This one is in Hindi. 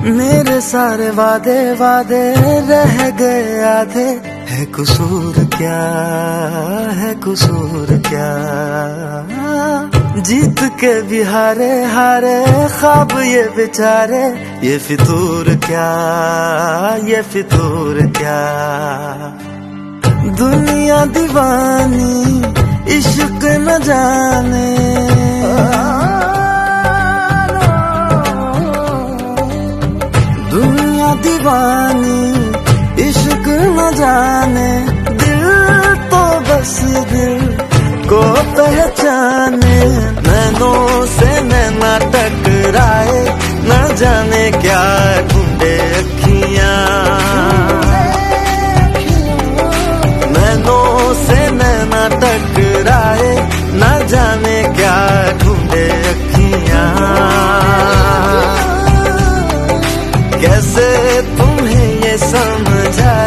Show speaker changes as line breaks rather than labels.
मेरे सारे वादे वादे रह गए आधे। है कसूर क्या, है कसूर क्या, जीत के भी हारे हारे ख्वाब ये बेचारे। ये फितूर क्या, ये फितूर क्या, दुनिया दीवानी इश्क न जाने। दुनिया दीवानी इश्क न जाने, दिल तो बस दिल को पहचाने। नैनों से नैना टकराए, न जाने क्या ढूंढे अखियां। नैनों से नैना टकराए, न जाने क्या ढूंढे अखियां। कैसे तुम्हें ये समझा